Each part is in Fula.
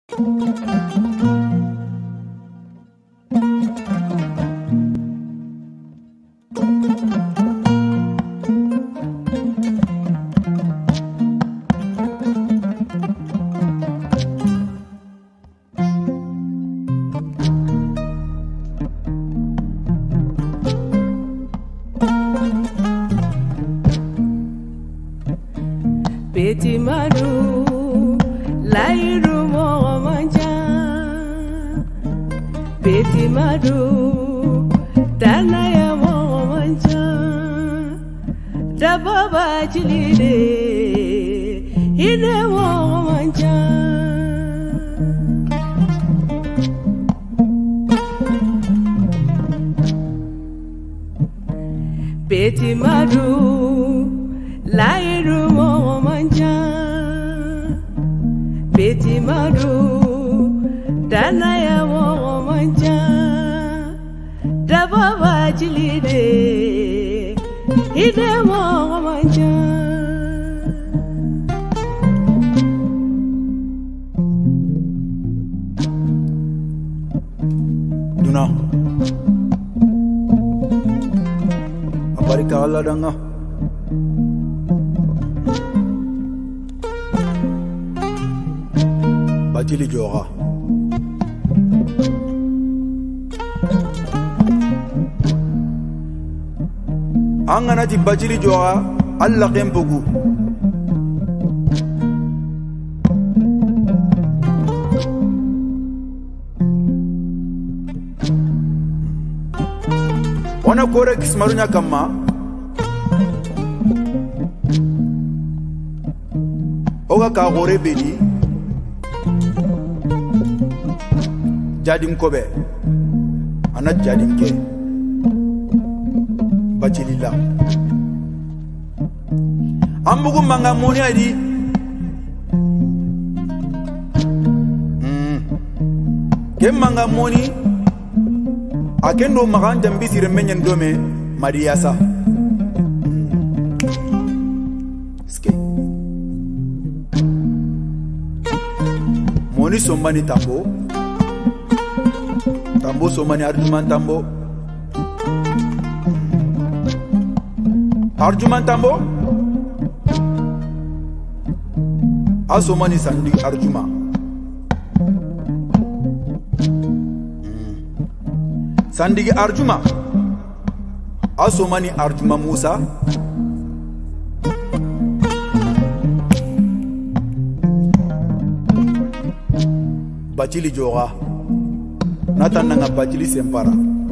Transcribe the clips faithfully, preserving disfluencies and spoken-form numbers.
Beti madu lairu mo manja, beti madu tanaya mo manja, dababa chilide ide mo manja. Beti madu lairu mo manja, beti madu tanaya mo manja, dababa chilide ide mo manja. Duna aparika Allah danga Bajili Jora Angana ti Bajili Jora Allah kempugu Wana kore kismarunya kama Oga ka gore bedi Jadim kobe Anat jadim ke Bajilila Ambugu manga moni adi mm. Ke manga moni Akendo magan jambi sire menyen dome Mariasa Ske Moni sombani tambo Tambo somani Arjuman tambo Arjuman tambo Asomani sandi Arjuma Sandigi Arjuma Asomani Arjuma Musa Bajili Jora Natan nanga Bajili Sempara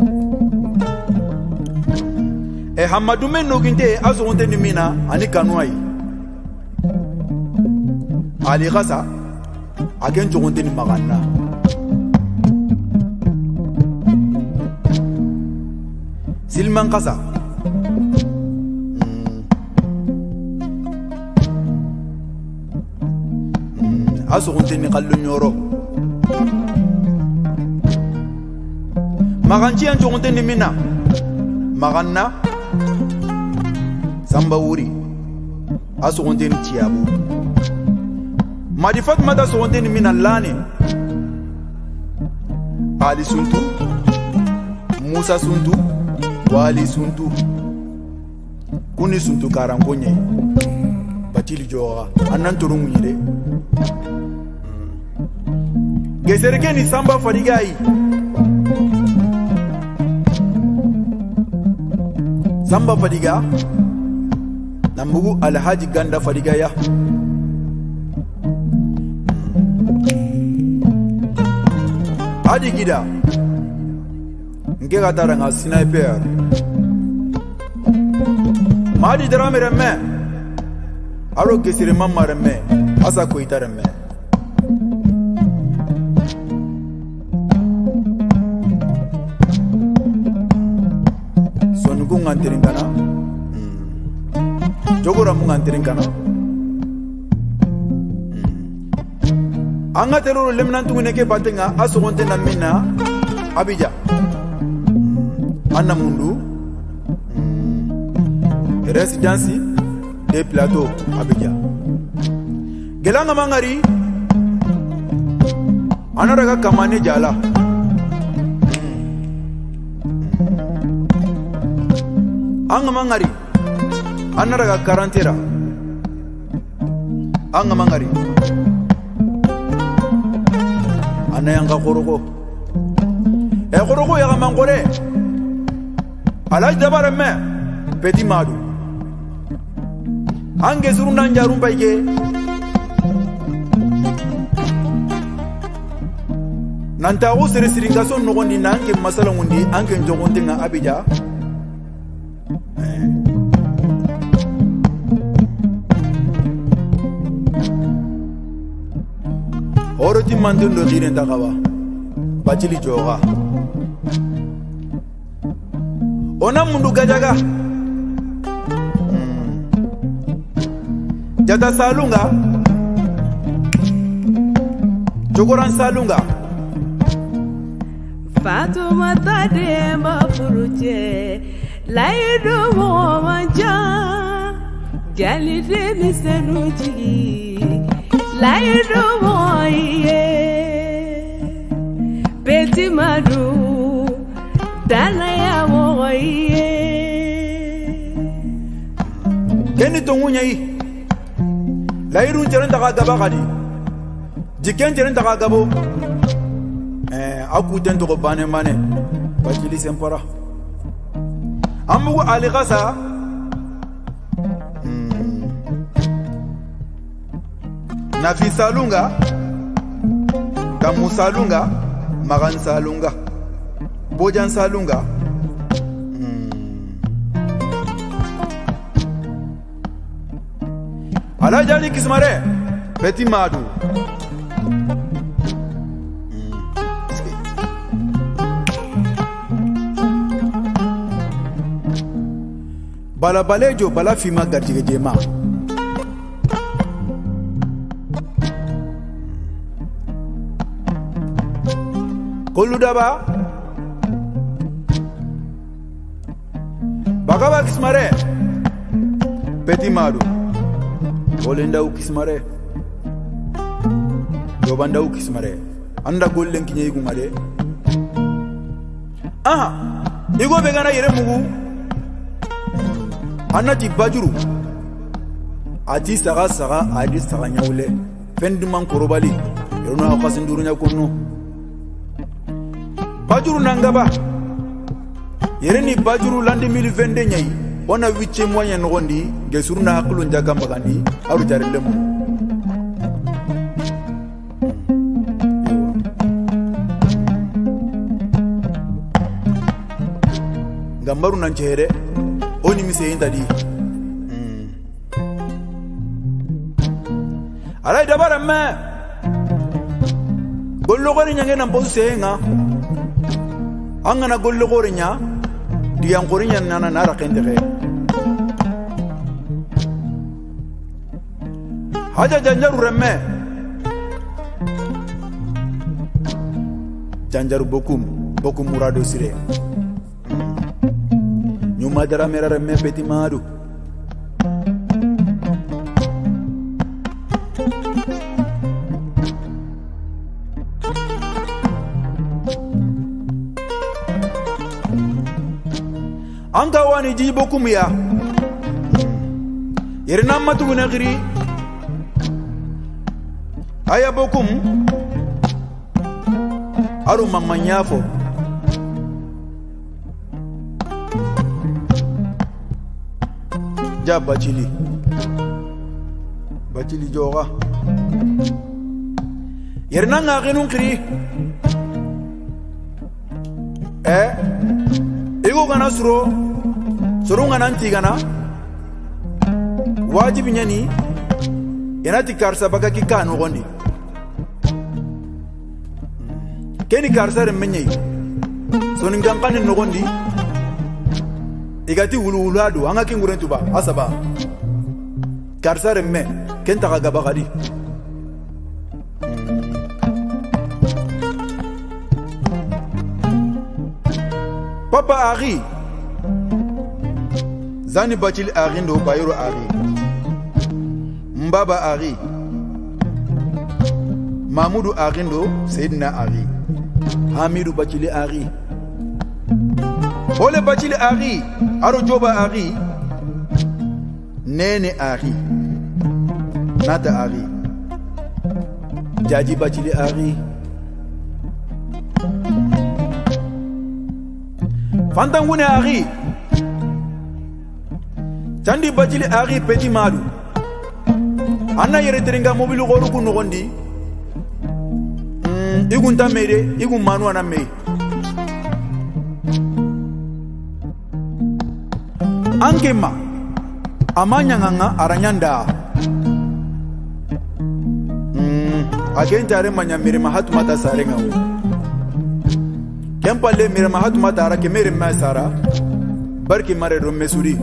E Hamadou men noginte azonte nimina ani kanwai Ali Gaza agen jogonte ni magana Silman Gaza azonte ni kallu nyoro Maganchi an jogonte ni mina Magana Samba wuri Asogonte ni tiabu Madi Fatmata sogonte ni mina lane Ali Suntu Musa Suntu Wali Suntu Kuni Suntu karangonye Bajili Jora Anan turungu nyide Gesereke ni Samba Fadigai Samba Fadiga Nambugu Alhaji Ganda Fadiga ya Adi Gida Ngega taranga sniper Madi drame remme Aro kesire mamma remme Asa koita remme Sonugu ngantirin kana Jogora mu ngantirin kana Anga teroro lemnantungu neke batenga asogonte na mina Abidja Anna Mundu Residency des Plateaux Abidja Gelanga Mangari ana daga kamane jala anga mangari ana daga karantera anga mangari ana yanga koroko e koroko ya mangore alaj dabara me Petit Madou ange surunda njarum bayge nanta o sere siringaso nogondi nange masala ngundi ange njogonte nga abija oroti manden do giren dakawa bacili joga ona mundu gajaga jata salunga jogoran salunga Fatoumata Demba Furuche Laido Manja Jalide Misenuji Laido Moye Petit Madou Dalaya Moye Keni tongunya yi Lairun jeren daga gaba kadi Jiken jeren daga gabo Eh aku tento ko bane mane bajili sempora Amugo ali gasa hmm. Nafi salunga Kamu salunga Magan salunga Bojan salunga Ala jali kismare Petit Madou Bala balejo bala fima garjige jema Kolu daba Bagaba kismare Petit Madou Golenda ukismare Yobanda ukismare Anda gollen kinye igu ngade Aha Igo begana yere mugu Anati bajuru Ati saga saga adi saga nyaule Fendiman korobali Yono akasinduru nyakono Bajuru nangaba Yere ni bajuru landi mili vende nyai Ona wiche mwanya ngondi Gesuruna hakulu njaga mbagandi Aru jari lemu Gambaru nanchehere Oni mise inda di hmm. Alay dabara me Gollo gori nyange na mbosu sehenga Anga na gollo gori nya Diyan gori nya nana nara kendeke Haja janjaru remme Janjaru bokum Bokum murado sire Nyuma dara mera remme Petit Madou Anga wani ji bokum ya Yerina matu gunagiri Aya bokum Aru mamanyafo Ja bacili Bacili joga Yerina ngaginun kiri Eh Igo gana suro Suro ngana nti gana Wajibi nyani Yanati karsa baka kikano gondi Keni karsa remenye Soni ngampani nogondi Igati wulu wuladu anga kingurentu ba asaba Karsa remme Kenta kagaba kadi Papa Ari Zani bachil Ari ndo bayro Ari Mbaba Ari Mamoudou Arindo Seydina Ari Hamidou Bacili Ari Ole Bacili Ari Aro Joba Ari Nene Ari Nata Ari Jaji Bacili Ari Fantangune Ari Chandi Bacili Ari Petit Madou Anna yere terenga mobilu goru ku nogondi mm igun tamere igun manu ana me Angema amanya nganga aranyanda mm agentare manya mere mahatu mata sarenga wo Kempalle mere mahatu mata ara ke mere masara barki mare ro mesuri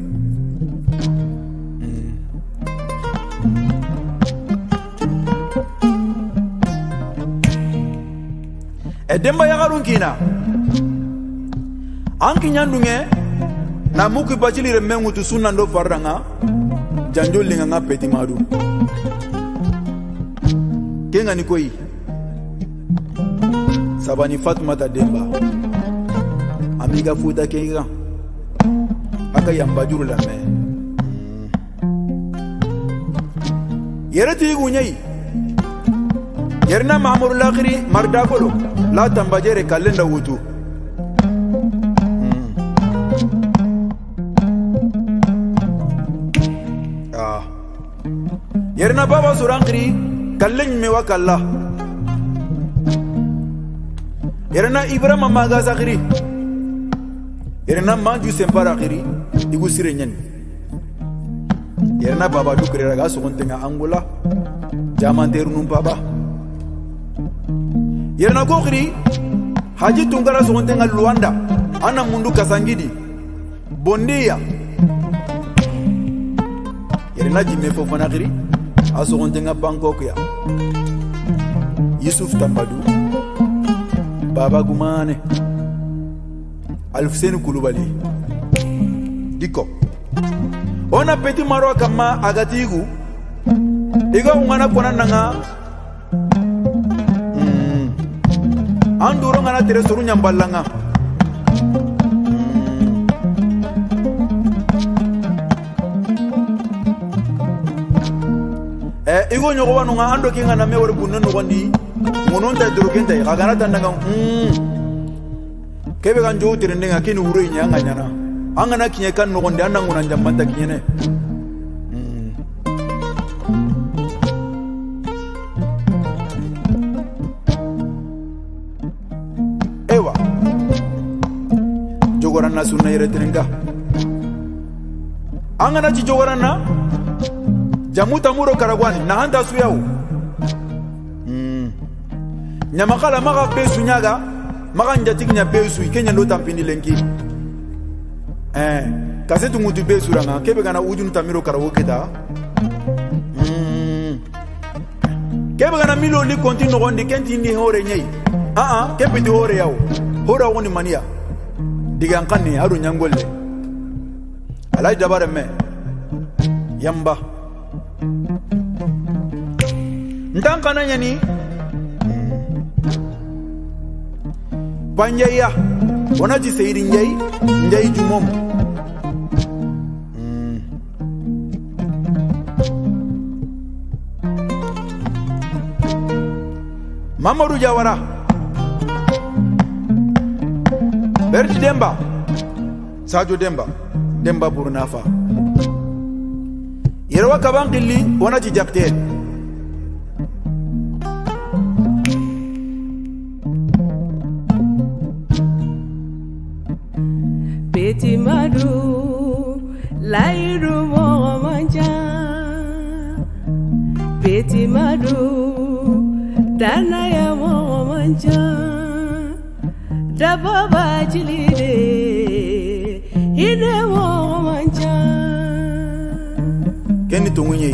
Edemba ya garun kina Anki nyandunge Na muki Bacili remengu tu sunna ndo faranga Janjo linga nga Petit Madou Kenga ni koi Sabani Fatoumata Demba Amiga futa kenga Aka yamba juru la me Yereti igu nyai Yerna Mahamoud Lakhiri Mardakolo La tambajere kalenda wutu hmm. ah. Yerna Baba Surankiri Kaleng mewa kalla Yerna Ibrahima Magaza khiri Yerna Manju Sempara khiri Igu sire nyen Yerna Baba Dukri raga sokontenga Angola Jamanteru num Baba Yerna Kokri Haji Tungara sokontenga Luanda Ana Mundu Kasangidi Bondia Yerna Jime Fofana khiri Asokontenga Bangkok ya Yusuf Tambadou Baba Gumane Alfuseni Kulubali Diko Ona Petit Maro kama agatigu Iga ungana kona nanga mm. Anduro ngana tere suru nyambalanga mm. Eh igo nyoko wanu nga ando kinga na mewore bunno ngondi Mononta drogenta kagana tandanga mm. Kebe kanjo tere ndenga kini uro inyanga nyana Angana kinye kan nogonde ananguna njambanta kinyene mm. Ewa Jogorana sunna yere terenga Angana chi jogorana Jamuta muro karagwani na handa suyau mm. Nyamakala maka besu nyaga Maka njatik nya besu Kenya ndo tampini lenki Eh, kasetu ngutu besu ranga Kebe gana ujunu tamiro karawo kita mm. Kebe gana milo li konti nogondi Kenti ni hore nyei Ah ah, kebe di hore yao Hora woni mania Diga nkani haru nyangole Alai jabare me Yamba Ntanka na nyani Panjaya Wanaji seiri njai Njai jumomu mm. Mamadou Jawara Berti Demba Sadio Demba Demba Burnafa Yerwa Kabankili Wanaji Jakte Petit Madou Lairu Manja Petit Madou Danaya Manja Daba Bacili Ine Manja Keni tungunye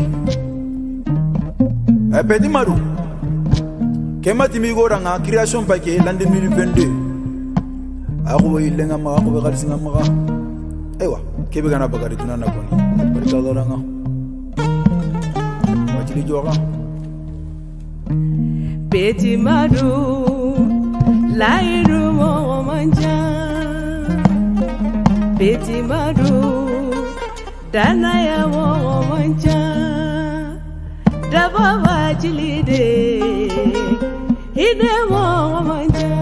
Eh Petit Madou Kema timigo ranga création paquet l'an deux mille vingt-deux Ako ilenga ma ako bakari singa maka Ewa kebe gana bakari tunana koni Barika doranga Bacili joga Beti madu lairu mo manja Beti madu dana ya mo manja Daba wajilide hide mo manja